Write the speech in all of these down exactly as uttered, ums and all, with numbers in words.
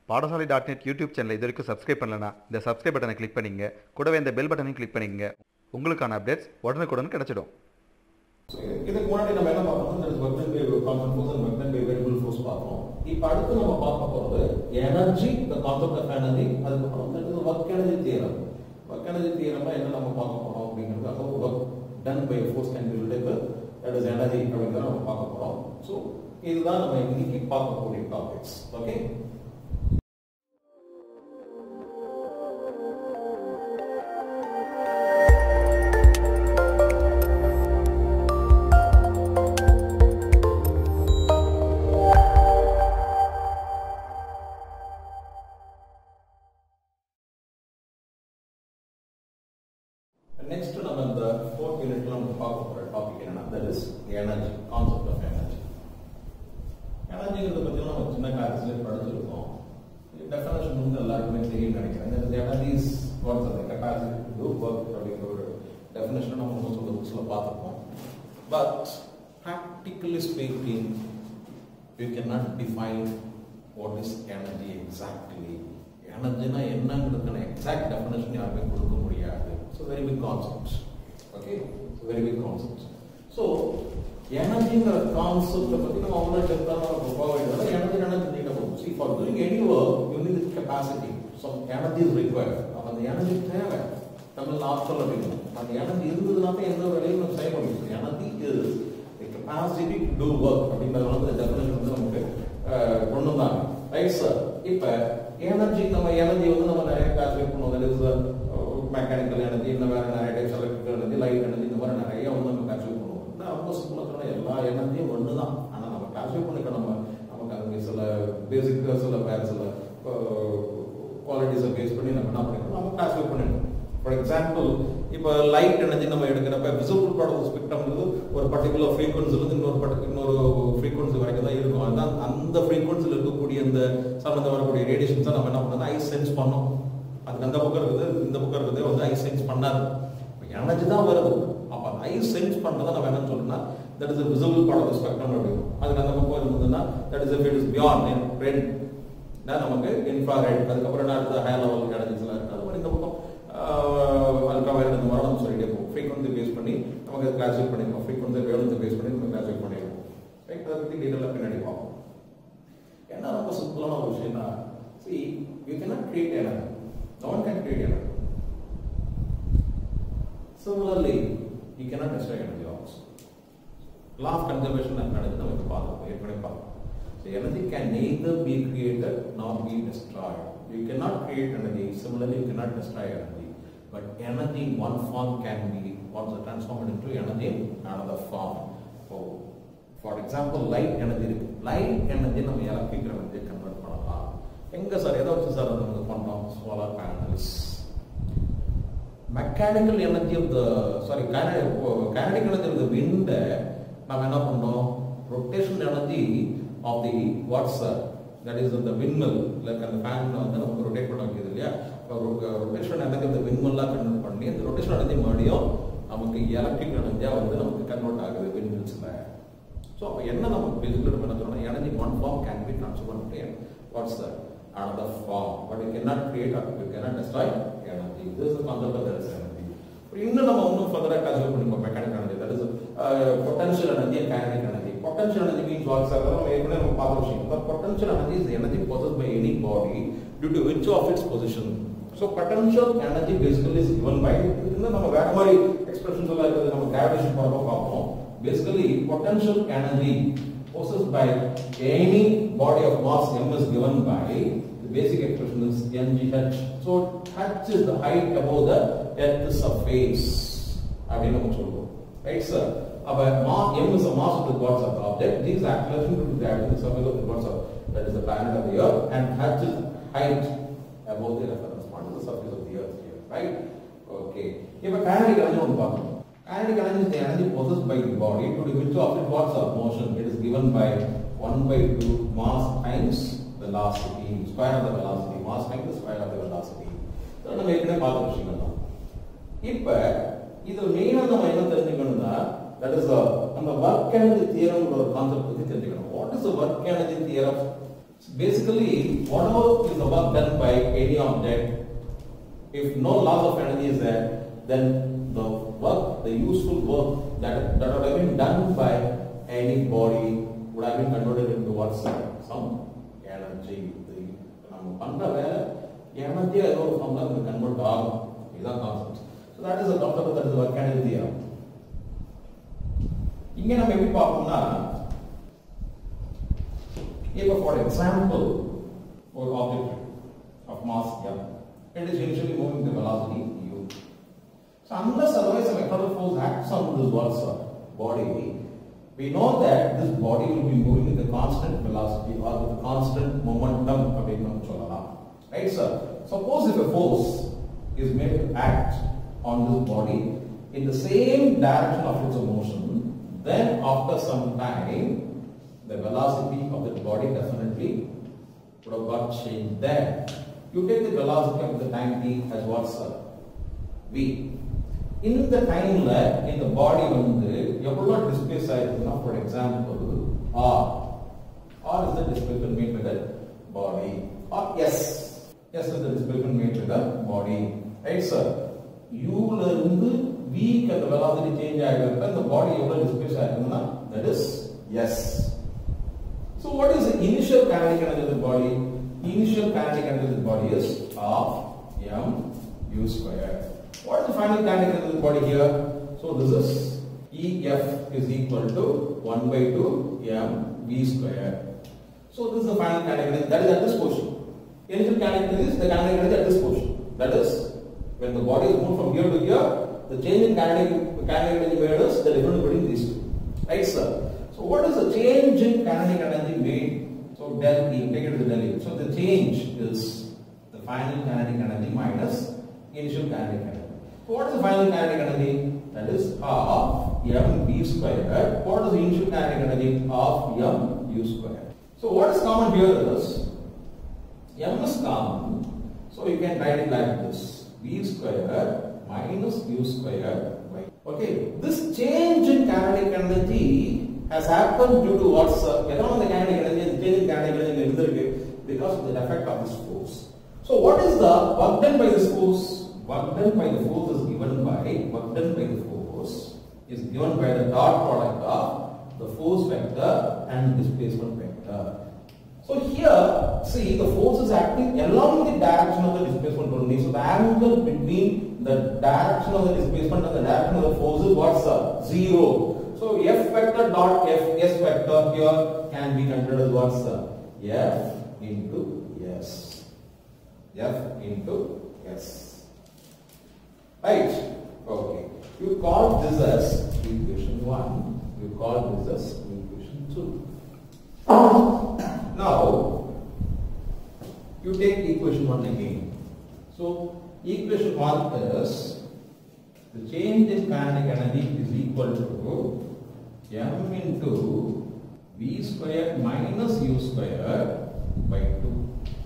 Padasalai dot net YouTube channel இதுவரைக்கும் subscribe பண்ணலனா இந்த subscribe பட்டனை click பண்ணிங்க கூடவே இந்த bell பட்டனையும் click பண்ணிங்க உங்களுக்கான updates உடனுக்குடன் கிடைச்சிடும். இதுக்கு முன்னாடி நம்ம என்ன பார்த்தோம் there is work done by constant force and work done by variable force பார்த்தோம். இப்போ அடுத்து நம்ம பார்க்க போறது energy the concept of energy அதுக்கு அப்புறம் that is work energy theorem. work energy theorem என்ன நம்ம பார்க்க போறோம் அப்படிங்கிறது how work done by a force can be related that is energy அப்படிங்கறத நம்ம பார்க்க போறோம். சோ இதுதான் நம்ம இன்னைக்கு பார்க்க போற டாபிக்ஸ். ஓகே next நம்ம இந்த fourth unitல நம்ம பார்க்க போற டாபிக் என்னன்னா that is energy concept of energy எனர்ஜிங்கிறத பத்தி நம்ம சின்ன கிளாஸ்ல படிச்சிருக்கோம் டெஃபினிஷன் வந்து எல்லாருக்குமே தெரியும் நினைக்கிறேன் that is energy is what is the capacity to do work அப்படிங்கிற ஒரு டெஃபினிஷன் நம்ம most of the booksல பார்த்திருக்கோம் but practically speaking you cannot define what is energy exactly எனர்ஜினா என்னங்கிறதுக்கான எக்ஸாக்ட் டெஃபினிஷன் யாருமே கொடுக்க முடியாது. So very big concept. Okay, so very big concept. So energy-ங்கிற கான்செப்ட் பத்தி நம்ம அவ்வளோ டெப்தா நம்ம போக வேண்டியது எனர்ஜி என்னன்னு தெரிஞ்சுக்கணும். See for doing any work you need the capacity. So energy is required. அப்ப அந்த எனர்ஜி தேவை. தமிழ் ஆப்ஷன் அப்படிங்க. அந்த எனர்ஜி இருந்ததுனா தான் எந்த வேலையும் நம்ம செய்ய முடியும். Energy is the capacity to do work அப்படிங்கறது வந்து டெஃபினிஷன் வந்து நமக்கு கொண்டு வந்தாங்க. Right sir. இப்போ எனர்ஜி நம்ம எனர்ஜி வந்து நம்ம நிறைய கால்குலேட் பண்ணுவோம். that is மெக்கானிக்கல் எனர்ஜி இந்த மாதிரி நிறைய types electrical energy light energy இந்த மாதிரி நிறைய வந்து நம்ம கால்குலேட் பண்ணுவோம். நான் ரொம்ப சிம்பிளா சொன்னா எல்லா எனர்ஜியும் ஒன்று தான். ஆனால் நம்ம கால்குலேட் பண்ணிக்க நம்ம நமக்கு அது சில பேசிக் சில வேற சில குவாலிட்டிஸை பேஸ் பண்ணி நம்ம என்ன பண்ணிக்கணும் நம்ம கால்குலேட் பண்ணிக்கணும். ஃபார் எக்ஸாம்பிள் இப்போ லைட் எனர்ஜி நம்ம எடுக்கிறப்ப விசிபிள் பார்ட் ஆஃப் ஸ்பெக்ட்ரம்ங்கிறது ஒரு பர்டிகுலர் ஃப்ரீக்வன்சிலிருந்து இன்னொரு பர்டி இன்னொரு ஃப்ரீக்வன்சி வரைக்கும் தான் இருக்கும். அதுதான் அந்த ஃப்ரீக்வன்சியில் இருக்கக்கூடிய இந்த சம்பந்தம் வரக்கூடிய ரேடியேஷன்ஸ் தான் நம்ம என்ன பண்ணோம் ஐ சென்ஸ் பண்ணோம். அதுக்கு அந்த பக்கம் இருக்குது இந்த பக்கம் இருக்குது வந்து ஐ சென்ஸ் பண்ணாது. எனர்ஜி தான் வருது. அப்போ ஐ சென்ஸ் பண்ணுறதை நம்ம என்னன்னு சொல்லணும்னா that is visible part of spectrum அப்படின்னு. அதுக்கு அந்த பக்கம் இருந்ததுன்னா that is it is beyond red நமக்கு இன்ஃப்ராரெட் அதுக்கப்புறம் என்ன அடுத்த ஹை லெவல் எனர்ஜிஸ் எல்லாம் இருக்குது. அது மாதிரி இந்த பக்கம் அல்ட்ரா வயலட் இந்த மாதிரி நம்ம சொல்லிட்டே போவோம். ஃப்ரீக்வன்சி பேஸ் பண்ணி நமக்கு கிளாசிஃபை பண்ணிருக்கோம். ஃப்ரீக்வன்சி வேவலென்த் பேஸ் பண்ணி நம்ம கிளாசிஃபை பண்ணிருக்கோம். ரைட் அதை பற்றி டீட்டெயிலாக பின்னாடி பார்ப்போம். என்ன ரொம்ப சிம்பிளான ஒரு விஷயம்னா see you cannot create energy. No one can create energy. Similarly you cannot destroy energy also. Law of conservation நடந்து நம்ம பார்ப்போம் ஏற்கனவே பார்ப்போம். So energy can neither be created nor be destroyed. You cannot create energy. Similarly you cannot destroy energy. But energy in one form can be once transformed into energy in another form. So, for example, light energy. Light energy நம்ம electric energy convert பண்ணலாம். எங்க sir எதை வச்சு sir நம்ம பண்றோம்? Solar panels. Mechanical energy of the sorry kinetic energy of the wind நம்ம என்ன பண்றோம்? Rotation energy of the what sir? That is the windmill like அந்த fan வந்து நமக்கு rotate பண்ண வைக்குது இல்லையா? ரொட்டேஷன் எனர்ஜி அந்த விண்மில்லாம் கன்வெர்ட் பண்ணி அந்த ரொட்டேஷன் எனர்ஜி மறுபடியும் நமக்கு எலக்ட்ரிக் எனர்ஜியா வந்து நமக்கு கன்வெர்ட் ஆகுது விண்மில்ஸ்ல. ஸோ அப்போ என்ன நம்ம பேசிக்கலி என்ன சொல்லணும் energy one form can be transfer to what's the another form but you cannot create or you cannot destroy energy. This is the concept of that energy. இன்னும் நம்ம இன்னும் ஃபர்தரா கால்குலேட் பண்ணிப்போம் mechanical energy that is potential energy and kinetic energy. Potential energy means what sir? நம்ம ஏற்கனவே நம்ம பார்த்த விஷயம். But potential energy is the energy possessed by any body due to which of its position. So potential energy basically is given by இன்னும் நம்ம வேற மாதிரி expressions எல்லாம் இருக்குது நம்ம கிராவிடேஷன் பண்றப்ப பார்ப்போம். Basically potential energy possessed by any body of mass m is given by the basic expression is mgh. So h is the height above the earth surface அப்படின்னு நம்ம சொல்றோம். Right sir? அப்ப m is the mass of the God's object. These acceleration due to gravity the surface of the God's that is the planet of the earth and h is height above the reference the surface of the earth here, right? Okay. Now kinetic energy on பார்ப்போம். Kinetic energy is the energy possessed by the body to which of it what's of motion. It is given by one by two mass times velocity, square of the velocity, mass times the square of the velocity. So நம்ம ஏற்கனவே பார்த்த விஷயம் தான். இப்போ இது மெயினா நம்ம என்ன தெரிஞ்சுக்கணும்னா that is the அந்த work energy theorem ஒரு கான்செப்ட் பத்தி தெரிஞ்சுக்கணும். What is the work energy theorem? So basically, whatever is the work done by any object, if no loss of energy is there, then the work, the useful work that, that would have been done by any body would have been converted into what, sir? Some energy. Energy is convert ஆகும். இதுதான் concept. So that is the concept, that is the mechanical theorem. இங்க நம்ம எப்படி பார்ப்போம்னா, இப்போ for example ஒரு object of mass m, it is initially moving the velocity u. So unless otherwise some external force acts on this body, we know that this body will be moving with a constant velocity or with a constant momentum அப்படின்னு நம்ம சொல்லலாம். Right, sir? Suppose if a force is made to act on this body in the same direction of its motion, then after some time, the velocity of the body definitely would have got changed there. You take the velocity of the time t as what, sir? V. In the time lag, in the body, எவ்வளோ displace ஆயிருக்குன்னா, for example, r. r is the displacement made by the body. Or s. s is the displacement made by the body. Right, sir? U ல இருந்து v க்கு அந்த velocity change ஆகிருந்தா, the body எவ்வளோ displace ஆயிருக்குன்னா, that is s. So what is the initial kinetic energy of the body? Initial kinetic energy of the body is half m u square. What is the final kinetic energy of the body here? So this is E F is equal to one by two m v square. So this is the final kinetic energy, that is at this position. Initial kinetic energy is the kinetic energy at this position. That is, when the body is moved from here to here, the change in kinetic, kinetic energy made is the difference between these two. Right, sir? So what is the change in kinetic energy made? So del E, take it to the del E. So the change is the final kinetic energy minus initial kinetic energy. So what is the final kinetic energy? That is half m v square. What is the initial kinetic energy? Half m u square. So what is common here is m is common. So you can write it like this: v square minus u square by. Okay, this change in kinetic energy has happened due to what, sir? Along the kinetic energy, the change in kinetic energy because of the effect of this force. So what is the work done by this force? Work done by the force is given by work done by the force is given by the dot product of the force vector and displacement vector. So here, see, the force is acting along the direction of the displacement only. So the angle between the direction of the displacement and the direction of the force is what, sir? Zero. So F vector dot F S vector here can be considered as what, sir? F into S. F into S. Right? Okay. You call this as equation one. You call this as equation two. Now, you take equation one again. So, equation one is the change in kinetic energy is equal to m into v square minus u square by two.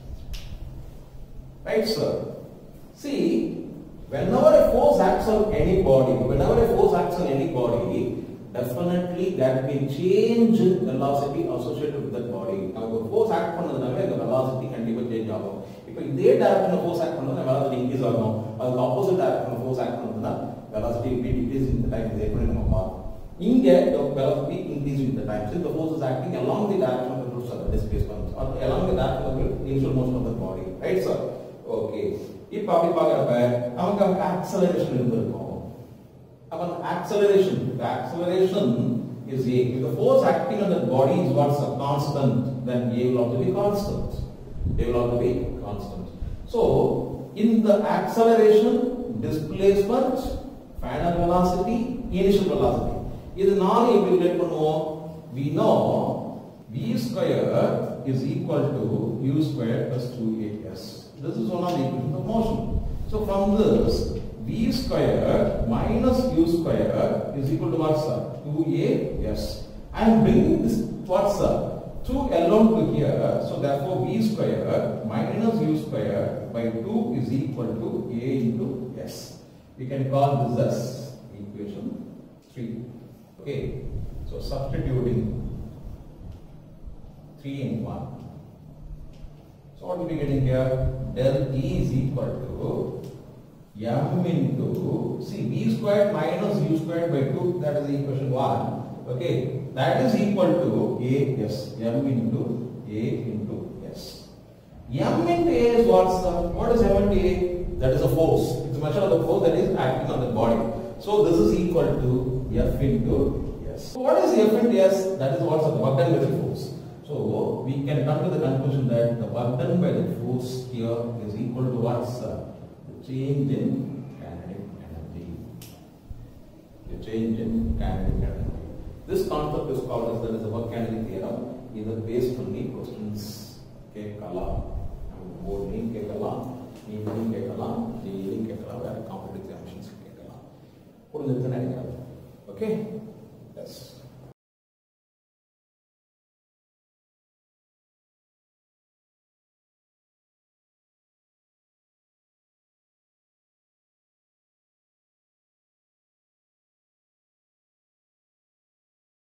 Right, sir? See, whenever a force acts on any body, whenever a force acts on any body, definitely there will be change in velocity associated with that body. Now, if force act பண்ணதுனால the velocity கண்டிப்பா change ஆகும். இப்போ இதே direction force act பண்ணதுனா velocity increase ஆகும். அதுக்கு opposite direction force act பண்ணதுனா velocity will be decrease in the time. இதை எப்படி நம்ம பார்ப்போம். இங்க the velocity increase with the time. Since the force is acting along the direction of the force of the displacement or along the direction of the initial motion of the body. Right, sir? Okay. இப்போ அப்படி பார்க்கறப்ப நமக்கு அந்த acceleration இருந்திருக்கும். அப்ப acceleration, the acceleration is A. If the force acting on the body is what's a constant, then A will also be constant. A will also be constant. So, in the acceleration, displacement, final velocity, initial velocity. இது நாலு எப்படி relate பண்ணுவோம்? We know v square is equal to u square plus two a s. This is one of the equations of motion. So from this, v square minus u square is equal to what, sir? two a s. I am bringing this what, sir? two alone to here. So therefore v square minus u square by two is equal to a into s. We can call this as equation three. Okay. So substituting three in one. So what will be getting here? Del E is equal to m into, see, v squared minus u squared by two, that is the equation one. Okay, that is equal to a s, m into a into s. M into a is what, sir? What is m into a? That is a force. It's a measure of the force that is acting on the body. So this is equal to F into S. So what is F into S? That is what's the work done by the force. So we can come to the conclusion that the work done by the force here is equal to what, sir? The change in kinetic energy. The change in kinetic energy. This concept is called as that is the work kinetic theorem, either based on the questions K Kala, board name K Kala, NEET K Kala, J E E T K Kala, where competitive examinations K Kala. Okay.